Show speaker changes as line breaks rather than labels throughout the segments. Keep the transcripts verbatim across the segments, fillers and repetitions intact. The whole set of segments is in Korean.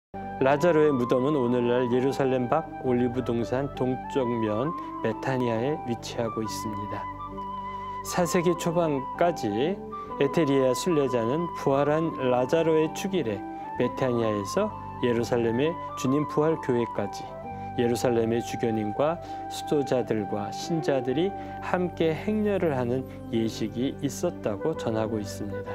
라자로의 무덤은 오늘날 예루살렘 밖 올리브 동산 동쪽면 베타니아에 위치하고 있습니다. 사 세기 초반까지 에테리아 순례자는 부활한 라자로의 축일에 베타니아에서 예루살렘의 주님 부활 교회까지 예루살렘의 주교님과 수도자들과 신자들이 함께 행렬을 하는 예식이 있었다고 전하고 있습니다.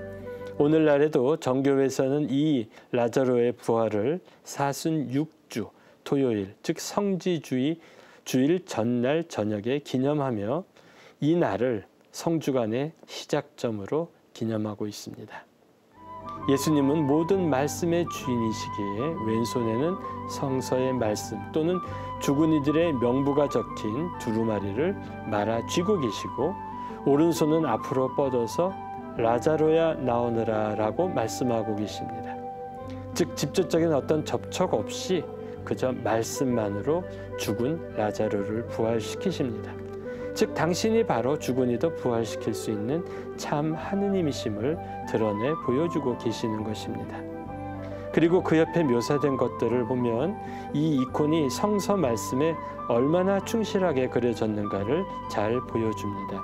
오늘날에도 정교회에서는 이 라자로의 부활을 사순 육 주 토요일, 즉 성지주의 주일 전날 저녁에 기념하며 이 날을 성주간의 시작점으로 기념하고 있습니다. 예수님은 모든 말씀의 주인이시기에 왼손에는 성서의 말씀 또는 죽은 이들의 명부가 적힌 두루마리를 말아 쥐고 계시고 오른손은 앞으로 뻗어서 라자로야 나오너라 라고 말씀하고 계십니다. 즉 직접적인 어떤 접촉 없이 그저 말씀만으로 죽은 라자로를 부활시키십니다. 즉 당신이 바로 죽은 이도 부활시킬 수 있는 참 하느님이심을 드러내 보여주고 계시는 것입니다. 그리고 그 옆에 묘사된 것들을 보면 이 이콘이 성서 말씀에 얼마나 충실하게 그려졌는가를 잘 보여줍니다.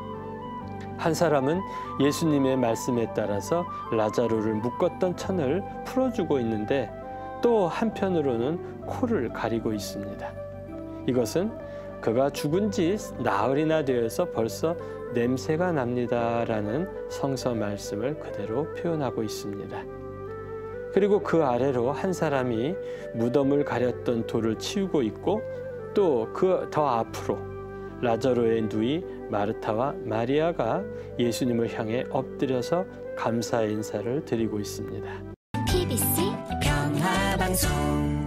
한 사람은 예수님의 말씀에 따라서 라자로를 묶었던 천을 풀어주고 있는데 또 한편으로는 코를 가리고 있습니다. 이것은 그가 죽은 지 나흘이나 되어서 벌써 냄새가 납니다라는 성서 말씀을 그대로 표현하고 있습니다. 그리고 그 아래로 한 사람이 무덤을 가렸던 돌을 치우고 있고 또 그 더 앞으로 라자로의 누이 마르타와 마리아가 예수님을 향해 엎드려서 감사의 인사를 드리고 있습니다.
티비씨 평화방송